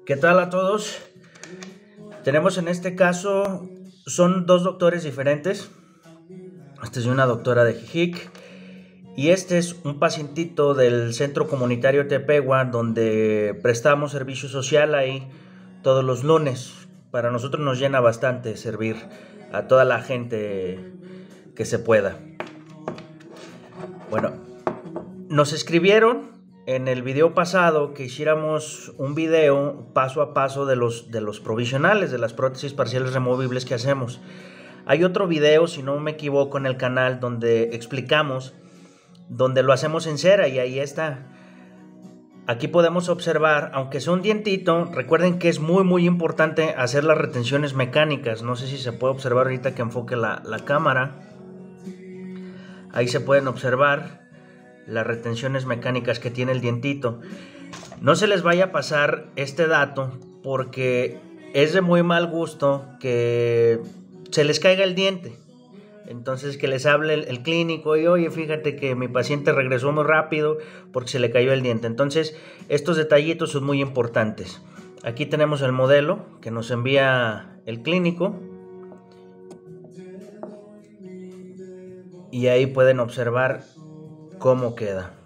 ¿Qué tal a todos? Tenemos en este caso, son dos doctores diferentes. Este es de una doctora de Jijic y este es un pacientito del Centro Comunitario Tepehua, donde prestamos servicio social ahí todos los lunes. Para nosotros nos llena bastante servir a toda la gente que se pueda. Bueno, nos escribieron en el video pasado que hiciéramos un video paso a paso de los provisionales, de las prótesis parciales removibles que hacemos. Hay otro video, si no me equivoco, en el canal donde explicamos, donde lo hacemos en cera, y ahí está. Aquí podemos observar, aunque sea un dientito, recuerden que es muy importante hacer las retenciones mecánicas. No sé si se puede observar ahorita que enfoque la cámara. Ahí se pueden observar las retenciones mecánicas que tiene el dientito. No se les vaya a pasar este dato, porque es de muy mal gusto que se les caiga el diente. Entonces que les hable el clínico y oye, fíjate que mi paciente regresó muy rápido porque se le cayó el diente. Entonces estos detallitos son muy importantes. Aquí tenemos el modelo que nos envía el clínico y ahí pueden observar cómo queda.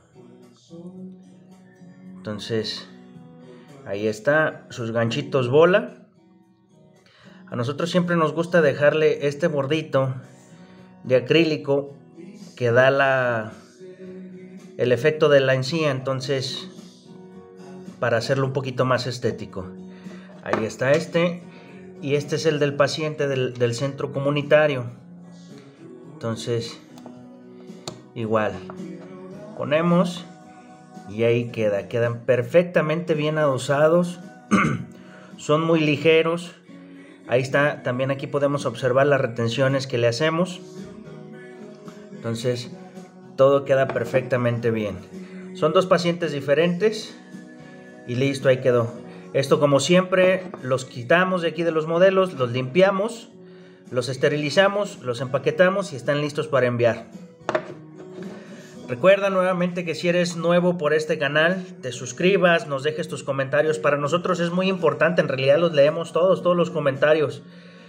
Entonces ahí está, sus ganchitos bola. A nosotros siempre nos gusta dejarle este bordito de acrílico que da el efecto de la encía, entonces para hacerlo un poquito más estético. Ahí está este, y este es el del paciente del centro comunitario. Entonces igual ponemos y ahí quedan perfectamente bien adosados. Son muy ligeros. Ahí está, también aquí podemos observar las retenciones que le hacemos. Entonces todo queda perfectamente bien. Son dos pacientes diferentes y listo, ahí quedó. Esto, como siempre, los quitamos de aquí de los modelos, los limpiamos, los esterilizamos, los empaquetamos y están listos para enviar. Recuerda nuevamente que si eres nuevo por este canal, te suscribas, nos dejes tus comentarios. Para nosotros es muy importante, en realidad los leemos todos los comentarios.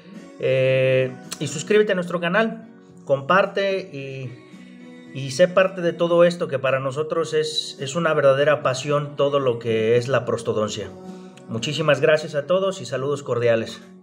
Y suscríbete a nuestro canal, comparte y sé parte de todo esto, que para nosotros es una verdadera pasión todo lo que es la prostodoncia. Muchísimas gracias a todos y saludos cordiales.